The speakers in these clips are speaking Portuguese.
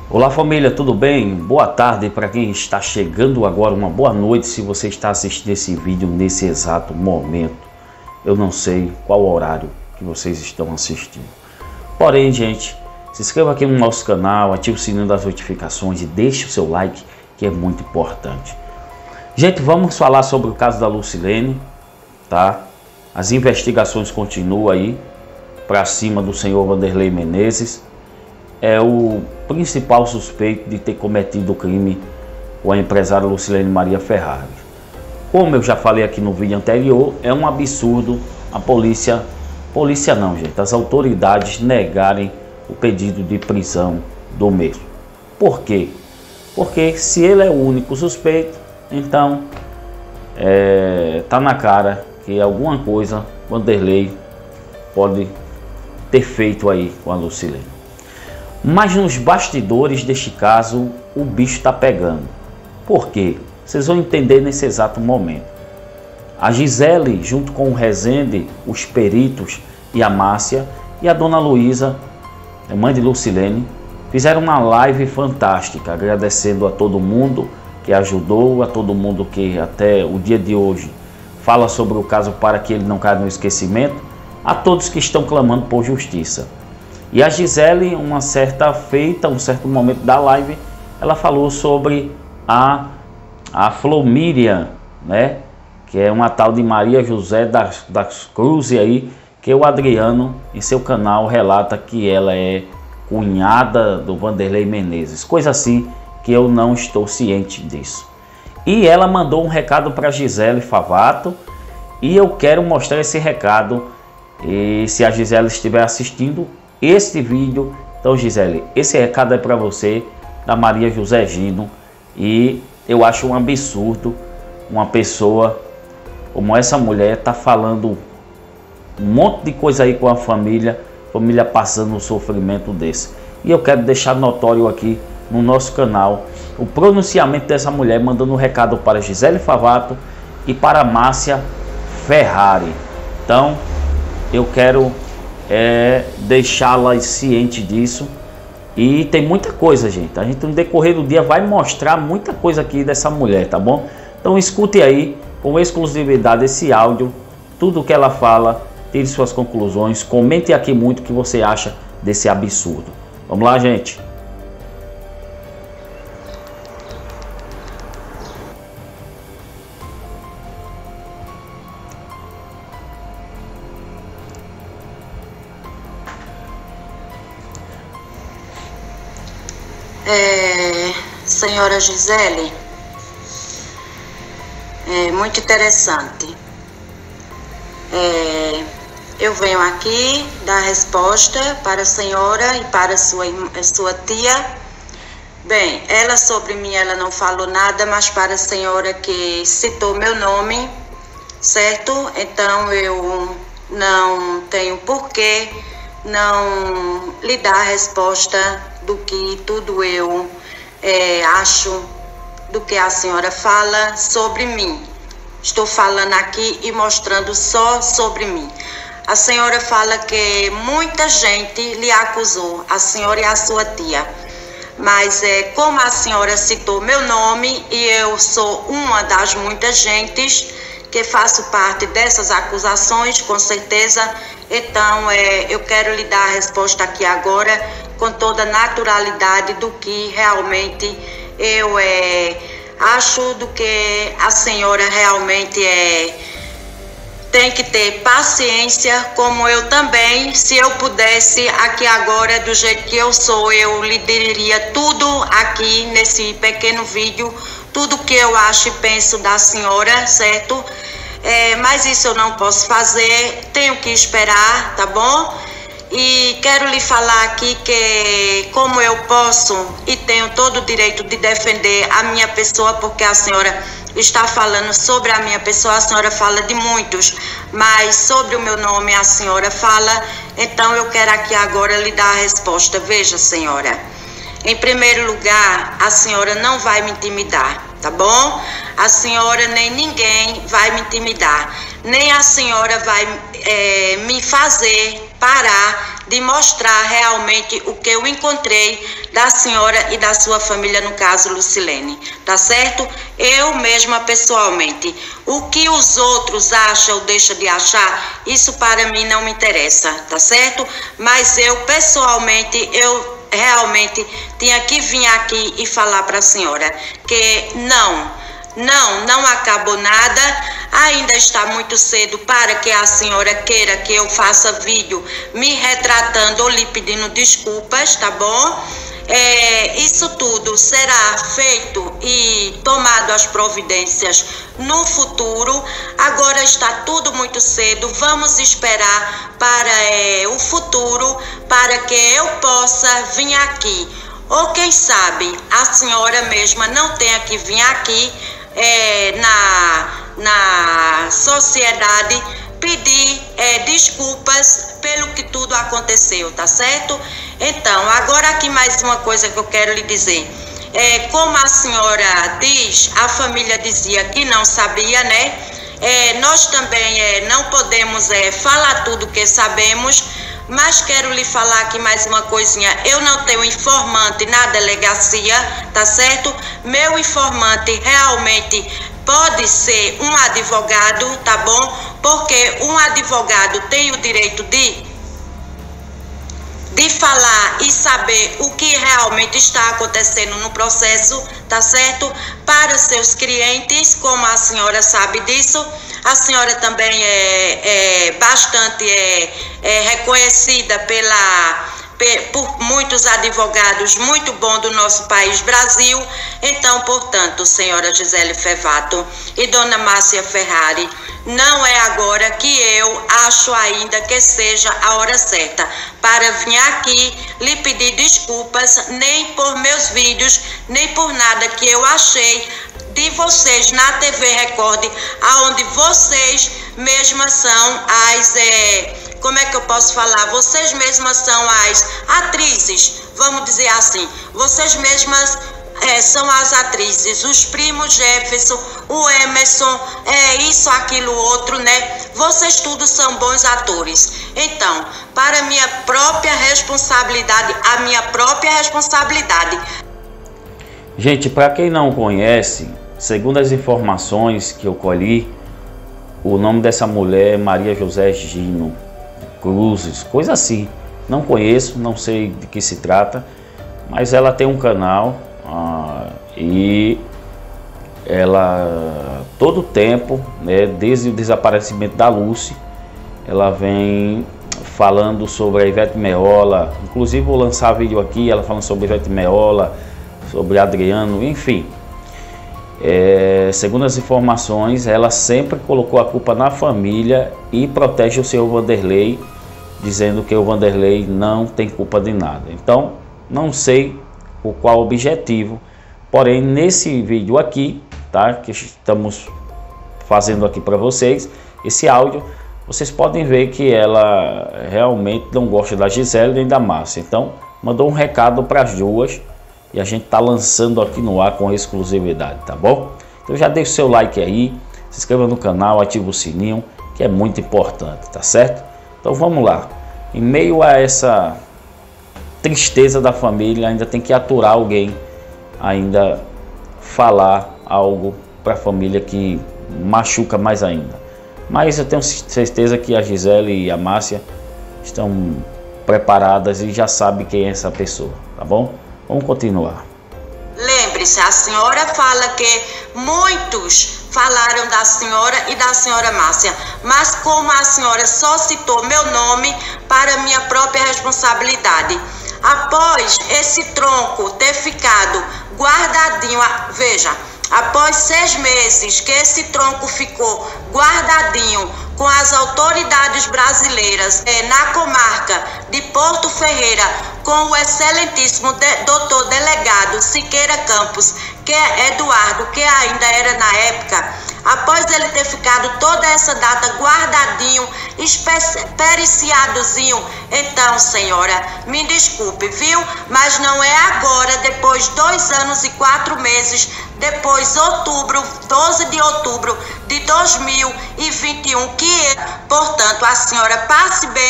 Olá família, tudo bem? Boa tarde para quem está chegando agora, uma boa noite se você está assistindo esse vídeo nesse exato momento. Eu não sei qual horário que vocês estão assistindo. Porém, gente, se inscreva aqui no nosso canal, ative o sininho das notificações e deixe o seu like, que é muito importante. Gente, vamos falar sobre o caso da Lucilene, tá? As investigações continuam aí para cima do senhor Vanderlei Menezes. É o principal suspeito de ter cometido o crime com a empresária Lucilene Maria Ferrari. Como eu já falei aqui no vídeo anterior, é um absurdo a polícia não, gente, as autoridades negarem o pedido de prisão do mesmo. Por quê? Porque se ele é o único suspeito, então tá na cara que alguma coisa Vanderlei pode ter feito aí com a Lucilene. Mas nos bastidores deste caso, o bicho está pegando. Por quê? Vocês vão entender nesse exato momento. A Gisele, junto com o Rezende, os peritos e a Márcia, e a dona Luísa, a mãe de Lucilene, fizeram uma live fantástica, agradecendo a todo mundo que ajudou, a todo mundo que até o dia de hoje fala sobre o caso para que ele não caia no esquecimento, a todos que estão clamando por justiça. E a Gisele, um certo momento da live, ela falou sobre a Flor Miriam, né? Que é uma tal de Maria José das Cruzes aí, que o Adriano, em seu canal, relata que ela é cunhada do Vanderlei Menezes. Coisa assim que eu não estou ciente disso. E ela mandou um recado para Gisele Favato, e eu quero mostrar esse recado. E se a Gisele estiver assistindo este vídeo, então Gisele, esse recado é para você, da Maria José Gino. E eu acho um absurdo uma pessoa como essa mulher tá falando um monte de coisa aí com a família passando um sofrimento desse. E eu quero deixar notório aqui no nosso canal o pronunciamento dessa mulher, mandando um recado para Gisele Favato e para Márcia Ferrari. Então eu quero deixá-la ciente disso. E tem muita coisa, gente. A gente no decorrer do dia vai mostrar muita coisa aqui dessa mulher, tá bom? Então escute aí com exclusividade esse áudio, tudo que ela fala, tire suas conclusões, comente aqui muito o que você acha desse absurdo. Vamos lá, gente. Senhora Gisele, é muito interessante. Eu venho aqui dar resposta para a senhora e para a sua tia. Bem, ela sobre mim, ela não falou nada, mas para a senhora que citou meu nome, certo? Então eu não tenho porquê não lhe dar a resposta do que tudo eu acho do que a senhora fala sobre mim. Estou falando aqui e mostrando só sobre mim. A senhora fala que muita gente lhe acusou, a senhora e a sua tia. Mas como a senhora citou meu nome e eu sou uma das muitas gentes que faço parte dessas acusações, com certeza, então eu quero lhe dar a resposta aqui agora com toda a naturalidade do que realmente eu acho, do que a senhora realmente tem que ter paciência, como eu também. Se eu pudesse aqui agora, do jeito que eu sou, eu lhe diria tudo aqui nesse pequeno vídeo, tudo que eu acho e penso da senhora, certo? Mas isso eu não posso fazer, tenho que esperar, tá bom? E quero lhe falar aqui que como eu posso e tenho todo o direito de defender a minha pessoa, porque a senhora está falando sobre a minha pessoa, a senhora fala de muitos, mas sobre o meu nome a senhora fala, então eu quero aqui agora lhe dar a resposta. Veja, senhora, em primeiro lugar, a senhora não vai me intimidar, tá bom? A senhora nem ninguém vai me intimidar, nem a senhora vai me fazer parar de mostrar realmente o que eu encontrei da senhora e da sua família, no caso Lucilene, tá certo? Eu mesma pessoalmente. O que os outros acham ou deixam de achar, isso para mim não me interessa, tá certo? Mas eu pessoalmente, eu realmente tinha que vir aqui e falar para a senhora que não acabou nada, ainda está muito cedo para que a senhora queira que eu faça vídeo me retratando ou lhe pedindo desculpas, tá bom? Isso tudo será feito e tomado as providências no futuro. Agora está tudo muito cedo, vamos esperar para o futuro, para que eu possa vir aqui. Ou quem sabe a senhora mesma não tenha que vir aqui na sociedade pedir desculpas pelo que tudo aconteceu, tá certo? Então, agora aqui mais uma coisa que eu quero lhe dizer. Como a senhora diz, a família dizia que não sabia, né? Nós também não podemos falar tudo que sabemos, mas quero lhe falar aqui mais uma coisinha. Eu não tenho informante na delegacia, tá certo? Meu informante realmente pode ser um advogado, tá bom? Porque um advogado tem o direito de falar e saber o que realmente está acontecendo no processo, tá certo? Para seus clientes, como a senhora sabe disso, a senhora também é bastante reconhecida por muitos advogados muito bons do nosso país, Brasil. Então, portanto, senhora Gisele Fevato e dona Márcia Ferrari, não é agora que eu acho ainda que seja a hora certa para vir aqui lhe pedir desculpas, nem por meus vídeos, nem por nada que eu achei de vocês na TV Record, aonde vocês mesmas são as... como é que eu posso falar? Vocês mesmas são as atrizes, vamos dizer assim. Vocês mesmas são as atrizes, os primos Jefferson, o Emerson, isso, aquilo, outro, né? Vocês todos são bons atores. Então, para minha própria responsabilidade, a minha própria responsabilidade. Gente, para quem não conhece, segundo as informações que eu colhi, o nome dessa mulher é Maria José Gino Cruzes, coisa assim. Não conheço, não sei de que se trata, mas ela tem um canal e ela todo tempo, né, desde o desaparecimento da Lucy, ela vem falando sobre a Ivete Meola. Inclusive vou lançar vídeo aqui, ela falando sobre Ivete Meola, sobre Adriano, enfim. Segundo as informações, ela sempre colocou a culpa na família e protege o senhor Vanderlei, dizendo que o Vanderlei não tem culpa de nada. Então, não sei o qual objetivo, porém nesse vídeo aqui, tá, que estamos fazendo aqui para vocês, esse áudio, vocês podem ver que ela realmente não gosta da Gisele nem da Márcia. Então, mandou um recado para as duas e a gente tá lançando aqui no ar com exclusividade, tá bom? Então já deixa o seu like aí, se inscreva no canal, ativa o sininho, que é muito importante, tá certo? Então vamos lá. Em meio a essa tristeza da família, ainda tem que aturar alguém, ainda falar algo para a família que machuca mais ainda. Mas eu tenho certeza que a Gisele e a Márcia estão preparadas e já sabem quem é essa pessoa, tá bom? Vamos continuar. Lembre-se, a senhora fala que muitos falaram da senhora e da senhora Márcia, mas como a senhora só citou meu nome para minha própria responsabilidade, após esse tronco ter ficado guardadinho, veja, após 6 meses que esse tronco ficou guardadinho com as autoridades brasileiras na comarca de Porto Ferreira, com o excelentíssimo doutor delegado Siqueira Campos, que é Eduardo, que ainda era na época, após ele ter ficado toda essa data guardadinho, periciadozinho, então, senhora, me desculpe, viu? Mas não é agora, depois 2 anos e 4 meses, depois 12 de outubro de 2021, que, portanto, a senhora passe bem,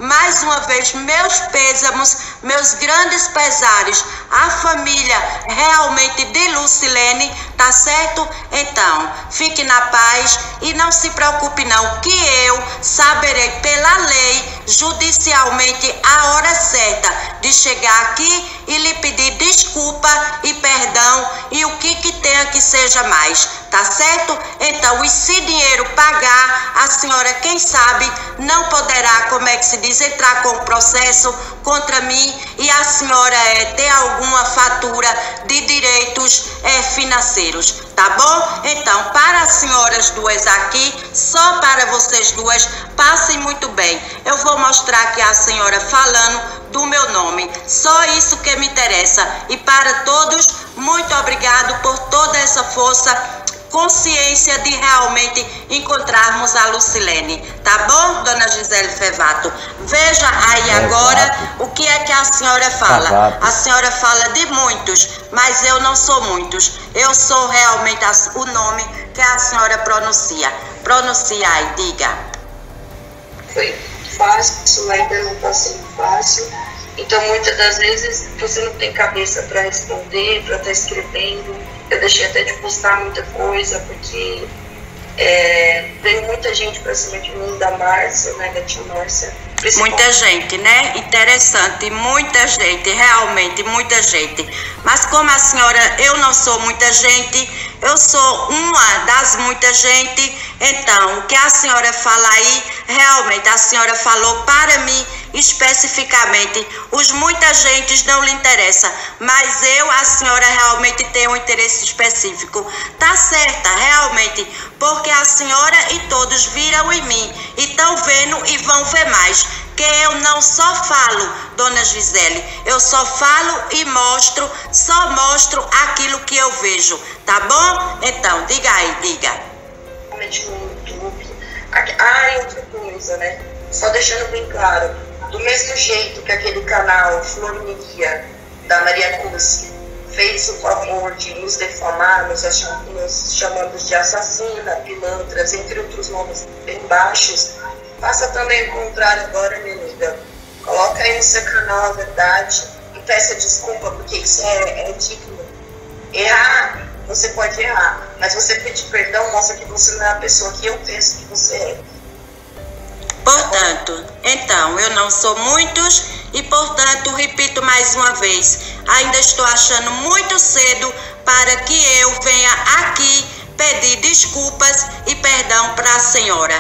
Mais uma vez, meus pêsamos, meus grandes pesares, a família realmente de Lucilene, tá certo? Então, fique na paz e não se preocupe não, que eu saberei pela lei, judicialmente, a hora certa de chegar aqui e lhe pedir desculpa e perdão e o que tenha que seja mais, tá certo? Então, e se dinheiro pagar, a senhora, quem sabe, não poderá, como é que se diz, entrar com processo contra mim e a senhora ter alguma fatura de direitos financeiros, tá bom? Então, para as senhoras duas aqui, só para vocês duas, passem muito bem. Eu vou mostrar aqui a senhora falando do meu nome, só isso que me interessa. E para todos, muito obrigado por toda essa força, consciência de realmente encontrarmos a Lucilene, tá bom, dona Gisele Fevato? Veja aí agora o que é que a senhora fala. A senhora fala de muitos, mas eu não sou muitos. Eu sou realmente o nome que a senhora pronuncia. Pronuncia aí, diga. Foi fácil, ainda não está sendo fácil. Então, muitas das vezes, você não tem cabeça para responder, para estar escrevendo. Eu deixei até de postar muita coisa, porque veio muita gente para cima de mim, da Márcia, né, da tia Márcia. Muita gente, né? Interessante, muita gente, realmente, muita gente. Mas como a senhora, eu não sou muita gente, eu sou uma das muita gente, então, o que a senhora fala aí, realmente, a senhora falou para mim, especificamente, os muita gente não lhe interessa, mas a senhora realmente tem um interesse específico. Tá certa, realmente, porque a senhora e todos viram em mim, e estão vendo e vão ver mais. Que eu não só falo, dona Gisele, eu só falo e só mostro aquilo que eu vejo, tá bom? Então, diga aí, diga. Realmente no YouTube. E outra coisa, né? Só deixando bem claro, do mesmo jeito que aquele canal Florineria da Maria Cussi fez o favor de nos defamar, nos chamando de assassina, pilantras, entre outros nomes bem baixos, faça também o contrário agora, minha amiga. Coloca aí no seu canal a verdade e peça desculpa, porque isso é digno. Errar, você pode errar, mas você pedir perdão mostra que você não é a pessoa que eu penso que você é. Portanto, então, eu não sou muitos e, portanto, repito mais uma vez, ainda estou achando muito cedo para que eu venha aqui pedir desculpas e perdão para a senhora.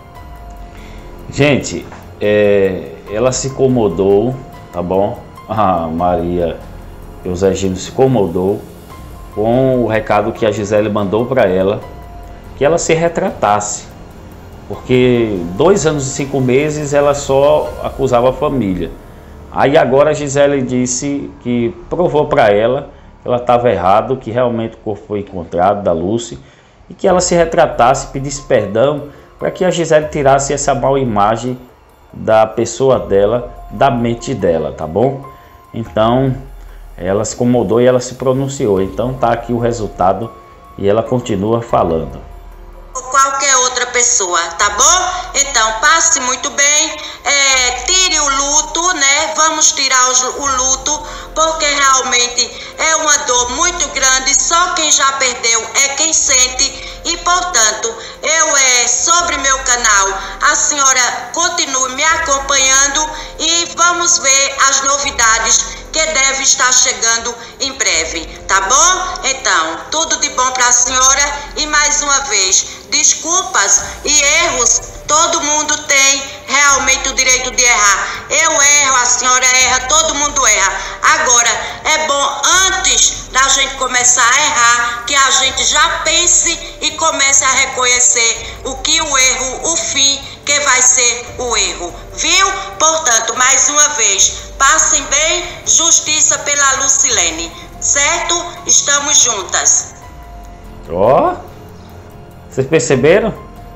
Gente, ela se incomodou, tá bom? A Maria Eusegino se incomodou com o recado que a Gisele mandou para ela, que ela se retratasse, porque 2 anos e 5 meses ela só acusava a família. Aí agora a Gisele disse que provou para ela que ela estava errado, que realmente o corpo foi encontrado da Lucy e que ela se retratasse, pedisse perdão, para que a Gisele tirasse essa má imagem da pessoa dela, da mente dela, tá bom? Então, ela se incomodou e ela se pronunciou. Então tá aqui o resultado e ela continua falando. Qualquer outra pessoa, tá bom? Então, passe muito bem, tire o luto, né? Vamos tirar o luto, porque realmente é uma dor muito grande, só quem já perdeu é quem sente. E, portanto, sobre meu canal, a senhora continue me acompanhando e vamos ver as novidades que deve estar chegando em breve, tá bom? Então, tudo de bom para a senhora e mais uma vez, desculpas e erros, todo mundo tem realmente o direito de errar. Eu erro, a senhora erra, todo mundo erra. Agora, é bom antes da gente começar a errar, que a gente já pense e comece a reconhecer o que o erro, o fim que vai ser o erro, viu? Portanto, mais uma vez, passem bem, justiça pela Lucilene, certo? Estamos juntas. Ó, vocês perceberam?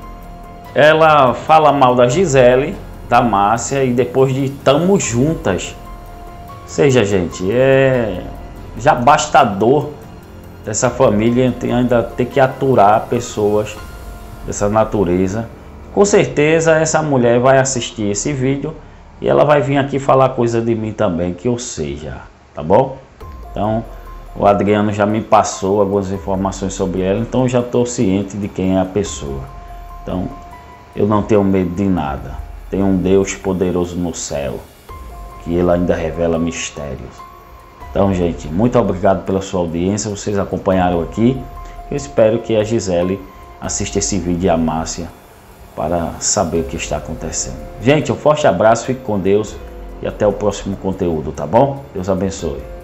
Ela fala mal da Gisele, da Márcia e depois de tamo juntas. Ou seja, gente, já basta a dor dessa família ainda ter que aturar pessoas dessa natureza. Com certeza essa mulher vai assistir esse vídeo E ela vai vir aqui falar coisa de mim também, que eu sei já, tá bom? Então, o Adriano já me passou algumas informações sobre ela, então eu já estou ciente de quem é a pessoa. Então, eu não tenho medo de nada. Tem um Deus poderoso no céu, que Ele ainda revela mistérios. Então, gente, muito obrigado pela sua audiência, vocês acompanharam aqui. Eu espero que a Gisele assista esse vídeo e a Márcia para saber o que está acontecendo. Gente, um forte abraço, fique com Deus e até o próximo conteúdo, tá bom? Deus abençoe.